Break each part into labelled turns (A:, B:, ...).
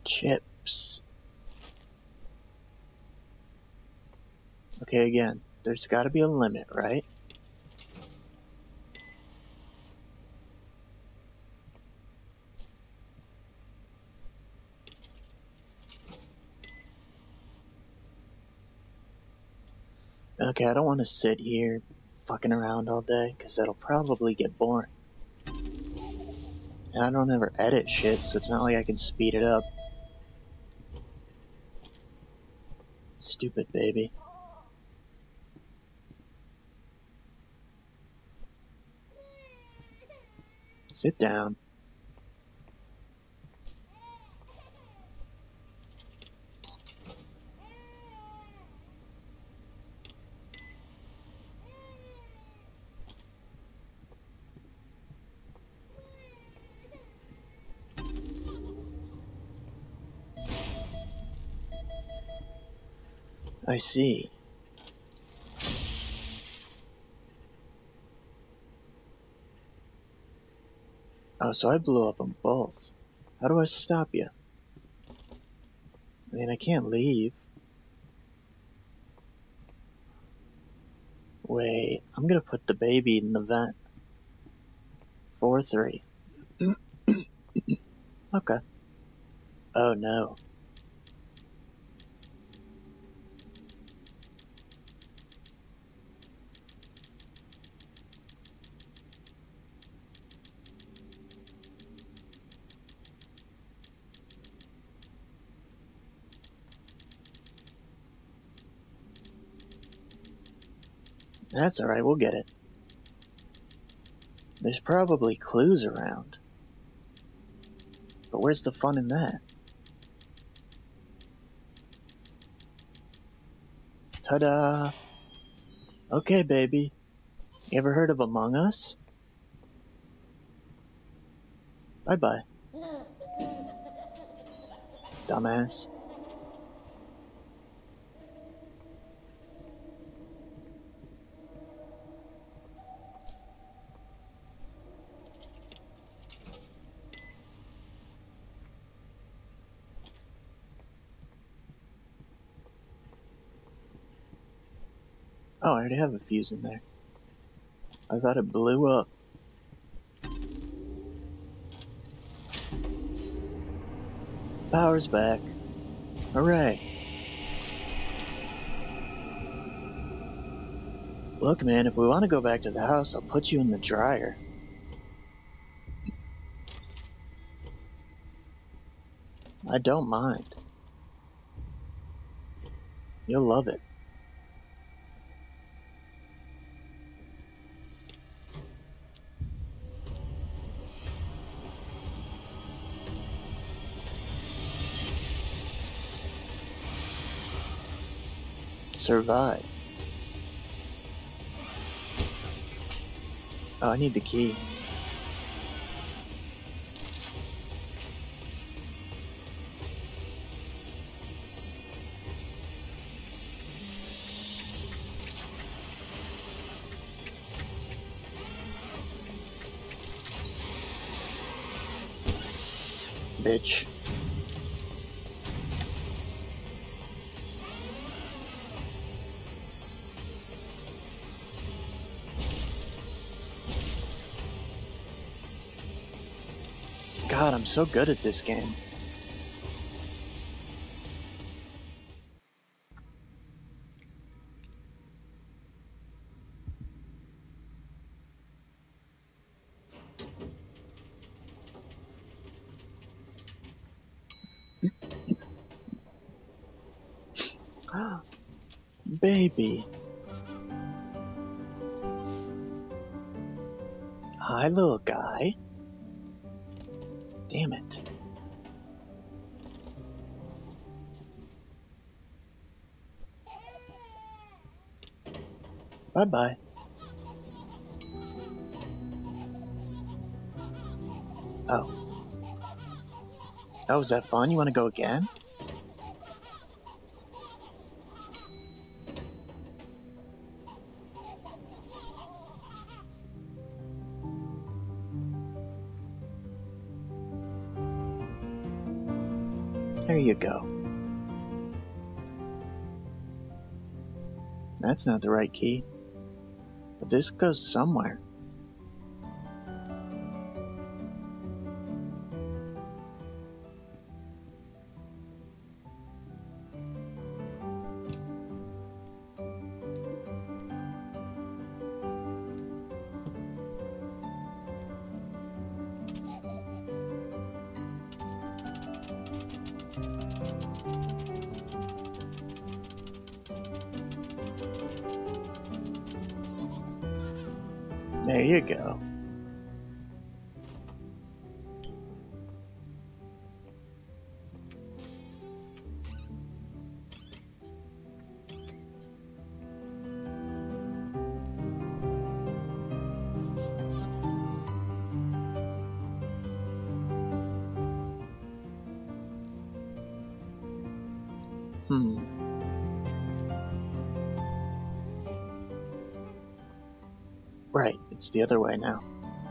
A: Chips. Okay, again, there's gotta be a limit, right? Okay, I don't want to sit here fucking around all day, because that'll probably get boring. And I don't ever edit shit, so it's not like I can speed it up. Stupid baby. Sit down. I see. Oh, so I blew up them both. How do I stop you? I mean, I can't leave. Wait, I'm gonna put the baby in the vent. 4-3. Okay. Oh no. That's alright, we'll get it. There's probably clues around. But where's the fun in that? Ta-da! Okay, baby. You ever heard of Among Us? Bye-bye. Dumbass. Oh, I already have a fuse in there. I thought it blew up. Power's back. Hooray. Look, man, if we want to go back to the house, I'll put you in the dryer. I don't mind. You'll love it. Survive. Oh, I need the key. Bitch. God, I'm so good at this game. Baby. Hi, little guy. Damn it. Bye-bye. Oh. Oh, is that fun? You want to go again? There you go. That's not the right key. But this goes somewhere. There you go. Right, it's the other way now.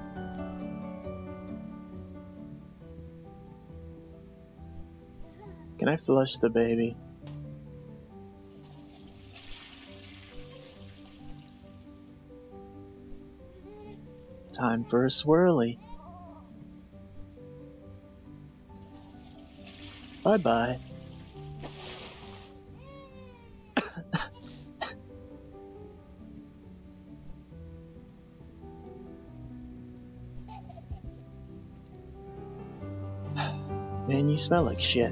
A: Can I flush the baby? Time for a swirly. Bye-bye. Man, you smell like shit.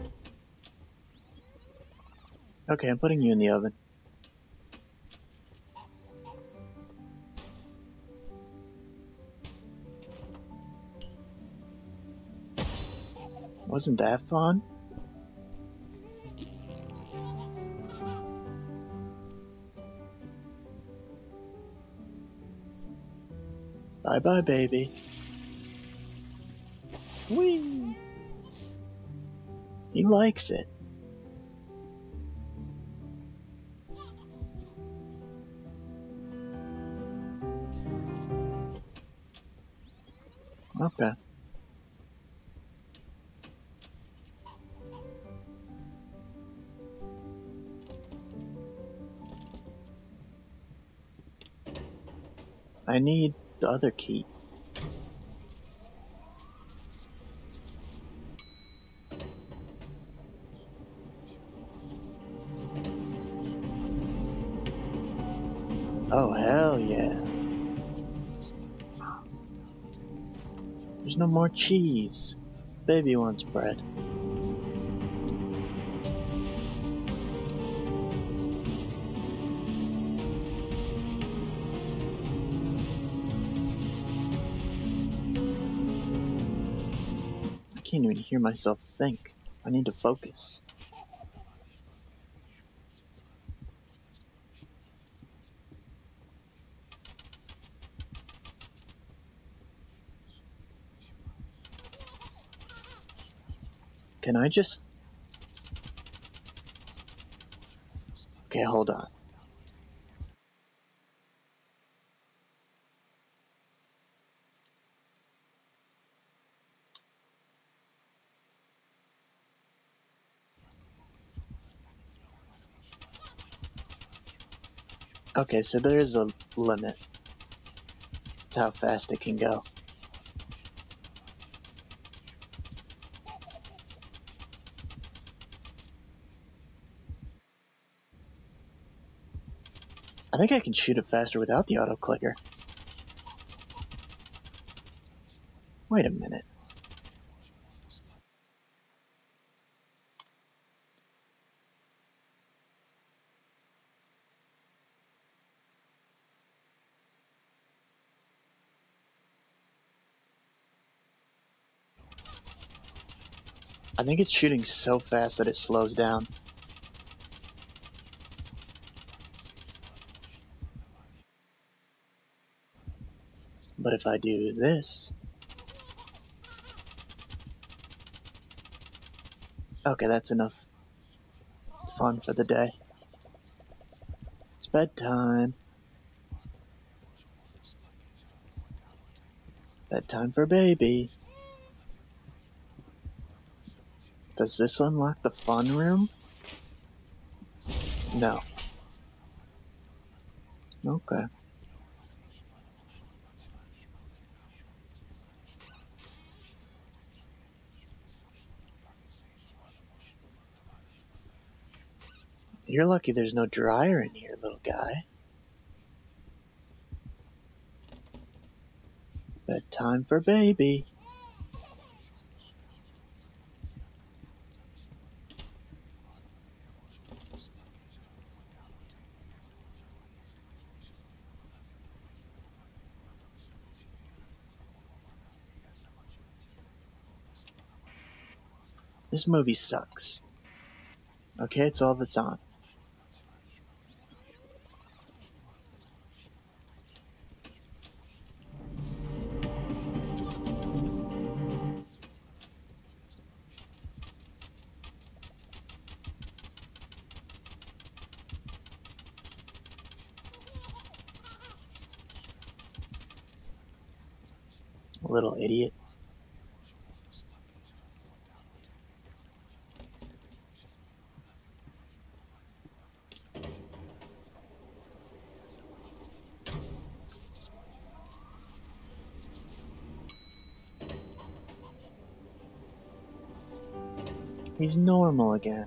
A: Okay, I'm putting you in the oven. Wasn't that fun? Bye-bye, baby. Whee! He likes it. Okay. I need the other key. Oh, hell yeah. There's no more cheese. Baby wants bread. I can't even hear myself think. I need to focus. Can I just... Okay, hold on. Okay, so there is a limit to how fast it can go. I think I can shoot it faster without the auto clicker. Wait a minute. I think it's shooting so fast that it slows down. But if I do this... Okay, that's enough fun for the day. It's bedtime. Bedtime for baby. Does this unlock the fun room? No. Okay. You're lucky there's no dryer in here, little guy. Bedtime for baby. This movie sucks. Okay, it's all that's on. Little idiot. He's normal again.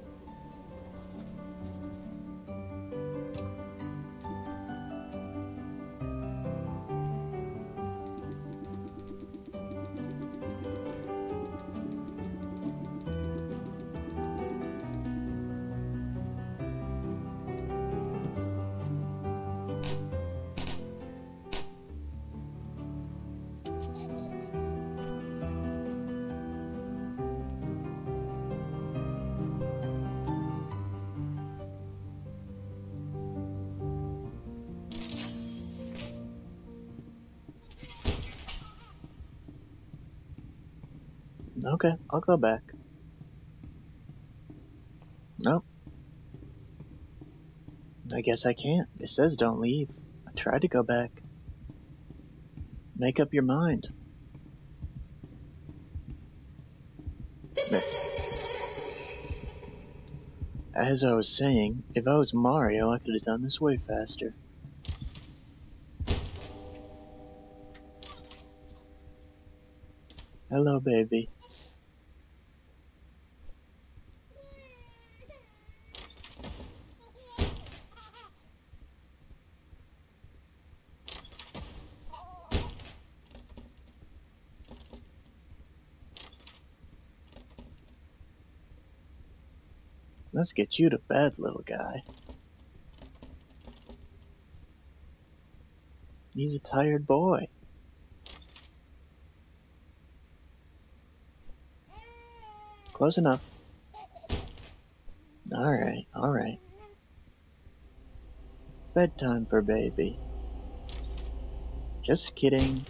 A: Okay, I'll go back. Nope. I guess I can't. It says don't leave. I tried to go back. Make up your mind. As I was saying, if I was Mario, I could have done this way faster. Hello, baby. Let's get you to bed, little guy. He's a tired boy. Close enough. Alright, alright. Bedtime for baby. Just kidding.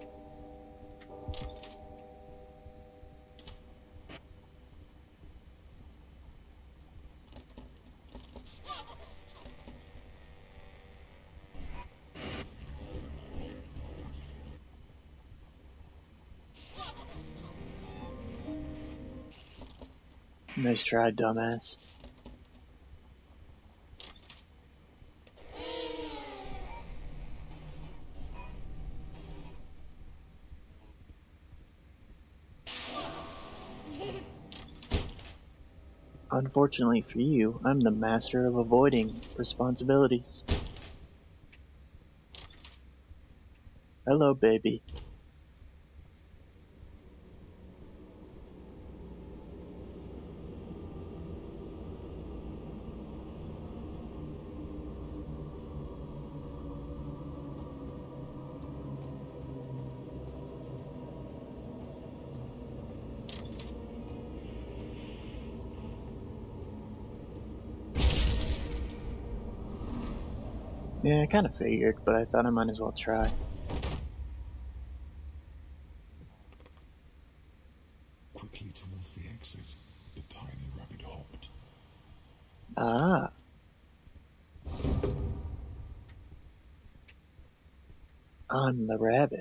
A: Nice try, dumbass. Unfortunately for you, I'm the master of avoiding responsibilities. Hello, baby. Yeah, I kind of figured, but I thought I might as well try.
B: Quickly towards the exit, the tiny rabbit hopped.
A: Ah. I'm the rabbit.